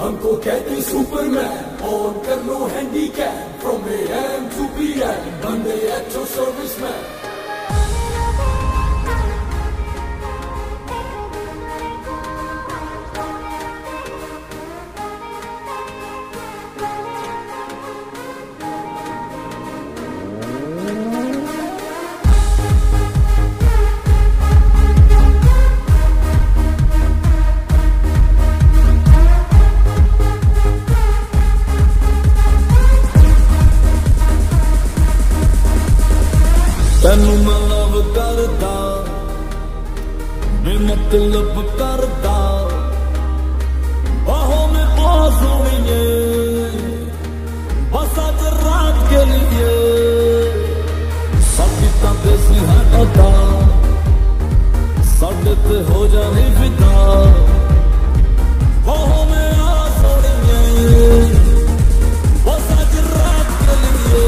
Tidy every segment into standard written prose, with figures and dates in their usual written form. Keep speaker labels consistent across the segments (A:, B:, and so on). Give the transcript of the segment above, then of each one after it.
A: हमको कहते Superman, on कर लो handicap, from AM to PM, बंदे अच्छो सर्विसमैन।
B: तैनू मैं लव करदा, बेमतलब करदा, बाहों में आ सोनिए, बस आज रात के लिए। साडी तां देसी है अदा, साडे ते हो जानी फिदा, बाहों में आ सोनिए, बस आज रात के लिए।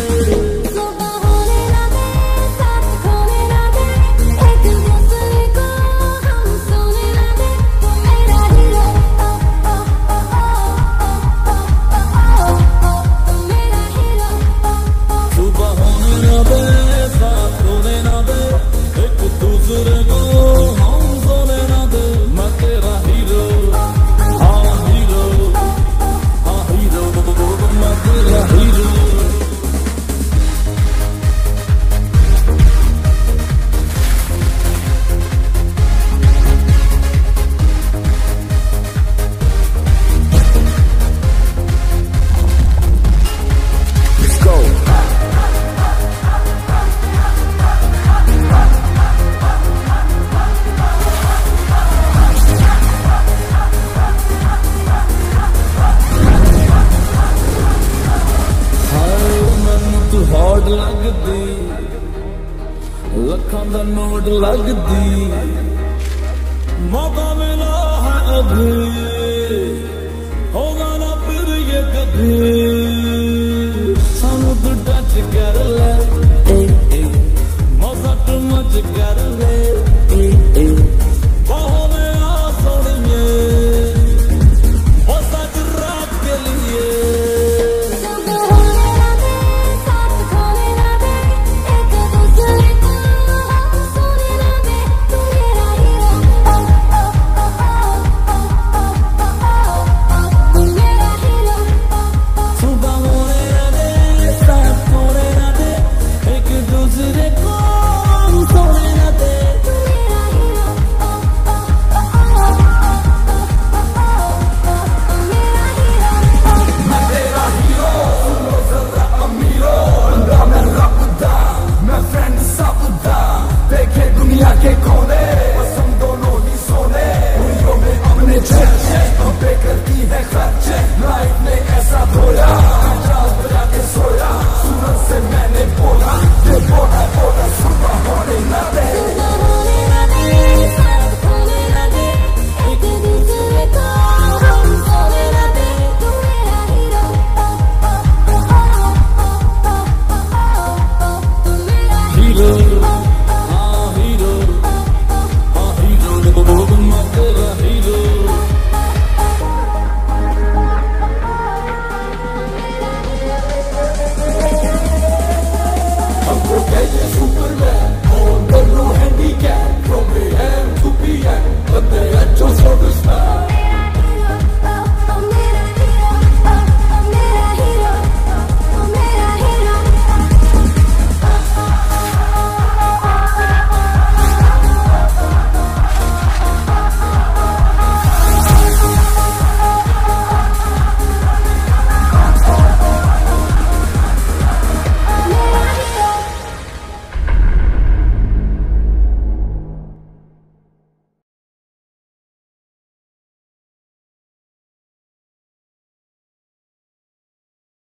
B: हॉट लगदी, लखां दा नोट लगदी, मौका मिला है अभी, होगा ना फिर ये कभी।